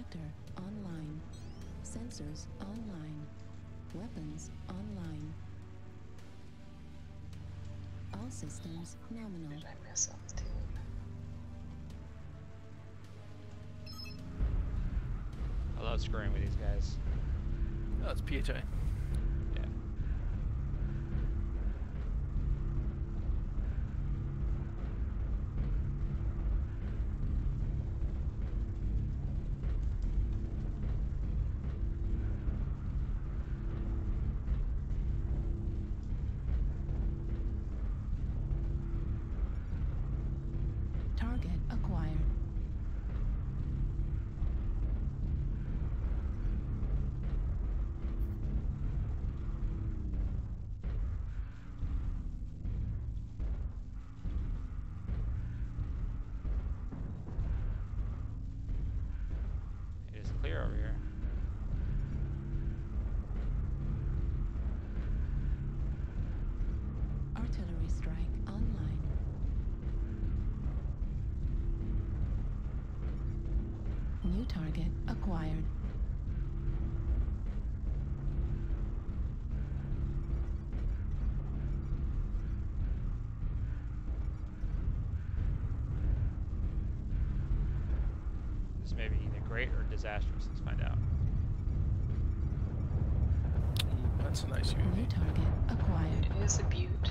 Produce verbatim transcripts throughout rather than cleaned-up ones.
Reactor online. Sensors online. Weapons online. All systems nominal. Did I miss something? I love screwing with these guys. Oh, it's P H I. Yeah. Target acquired. It is clear over here. Artillery strike online. New target acquired. This may be either great or disastrous. Let's find out. Ooh, that's a nice U A V. New target acquired. It is a beaut.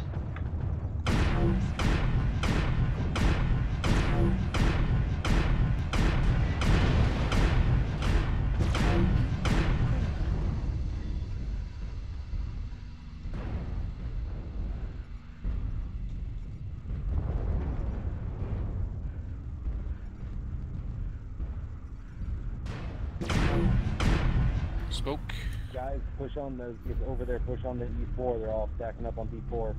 Smoke. Guys, push on the, it's over there, push on the E four. They're all stacking up on D four.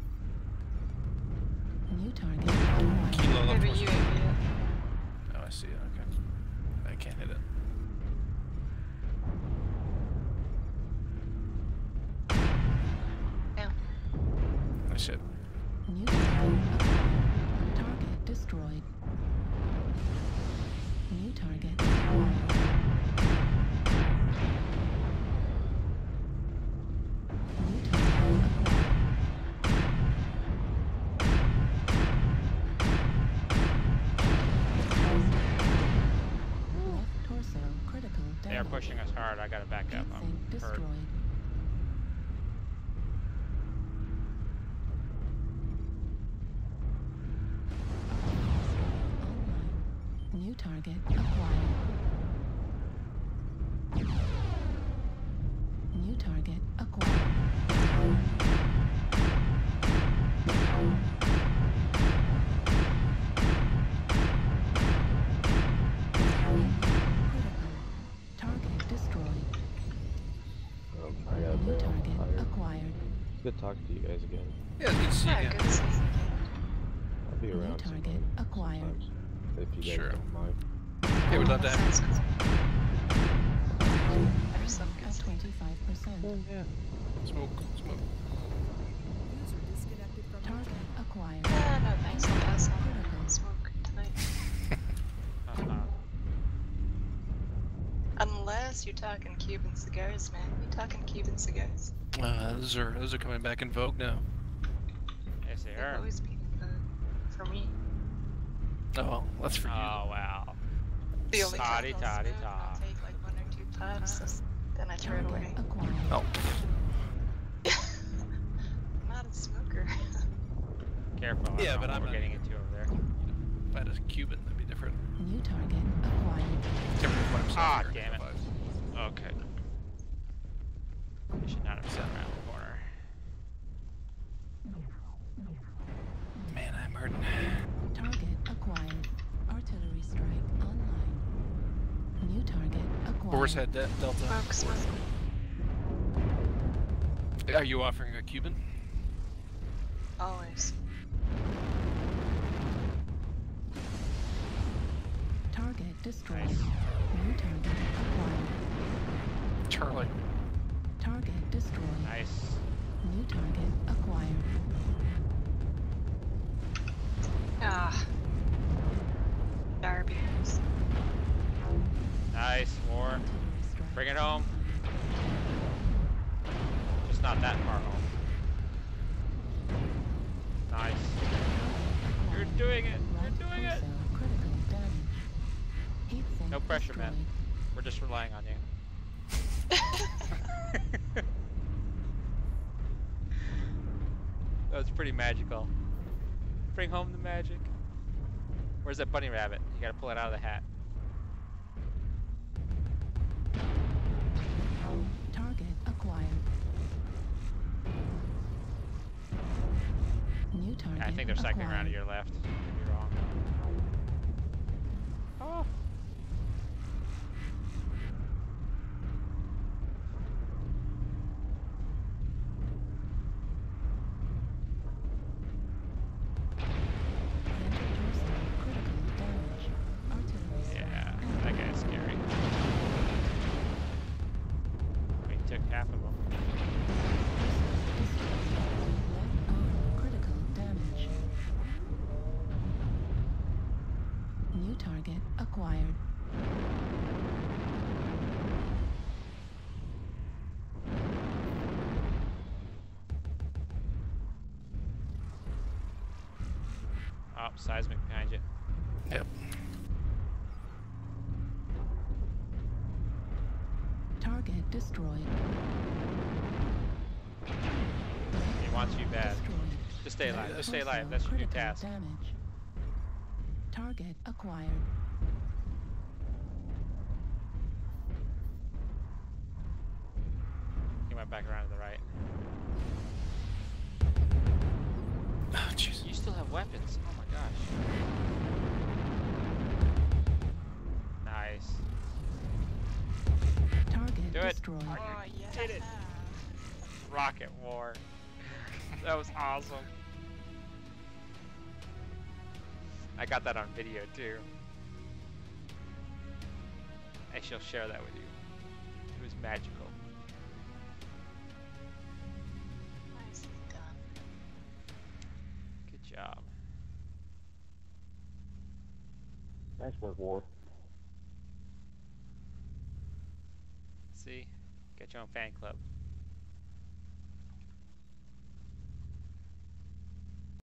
New target acquired. Kilo I have a left. U A V. Oh, I see it. Okay. I can't hit it. Yeah. Nice hit. New target acquired. Target destroyed. New target acquired. New target acquired. Left torso critical damage. They are pushing us hard. I gotta back up. Heat I'm sink hurt. destroyed. Online. New target acquired. New target acquired. Critical. Target destroyed. Um, I gotta New bail. target I'm tired. acquired. Good talking to you guys again. Yeah, it's good to see you Yeah, again. good to see you. I'll be New around target sometime, acquired. sometimes, if you guys Sure. don't mind. Hey, we'd love to have Sounds cool. There's some good At stuff. twenty-five percent. Yeah. smoke. Smoke. Target acquired. Yeah, no thanks. I'll pass on Critical. smoke tonight. Uh-huh. Unless you're talking Cuban cigars, man. You talking Cuban cigars? Uh, those are those are coming back in vogue now. Yes, they They've are. always been uh, for me. Oh, well, that's for you. Oh, wow. The only Toddy, time I'll toddy, smoke, I'll tod. take like one or two puffs, then I throw it away. Target acquired. Oh, I'm not a smoker. Careful. I Yeah, don't know but what I'm we're not- getting into over there. if I had a Cuban, that'd be different. New target acquired. Different if I'm Ah, south here, damn it. otherwise. Okay. You should not have sat around the corner. Man, I'm hurting. Target acquired. Artillery strike online. New target acquired. Boar's Head De Delta. Smoke, smoke. Are you offering a Cuban? Always. Target destroyed. Nice. New target acquired. Charlie. Target destroyed. Nice. New target acquired. Ah. Darby. Nice. Nice, War. Artillery strike. Bring it home. Just not that far home. Nice. You're Acquired. doing it. Light You're doing it. pulsar critical damage. Heat sink No pressure, man. destroyed. We're just relying on you. That was pretty magical. Bring home the magic. Where's that bunny rabbit? You gotta pull it out of the hat. Target acquired. New target I think they're cycling around to acquired. your left. You're wrong. Oh. Center torso critical damage. Artillery strike. Yeah, that guy's scary. We took half of them. Left arm critical damage. New target acquired. Oh, seismic behind you. Yep. Target destroyed. He wants you bad. Destroyed. Just stay alive. Just stay alive. Also That's your new critical task. damage. Target acquired. He went back around to the right. Oh, jeez. You still have weapons. Oh my gosh. Nice. Target Do it. destroyed. Oh, yeah. Did it. Rocket War. That was awesome. I got that on video too. I shall share that with you. It was magical. Nicely done. Good job. Nice work, War. See? Get your own fan club.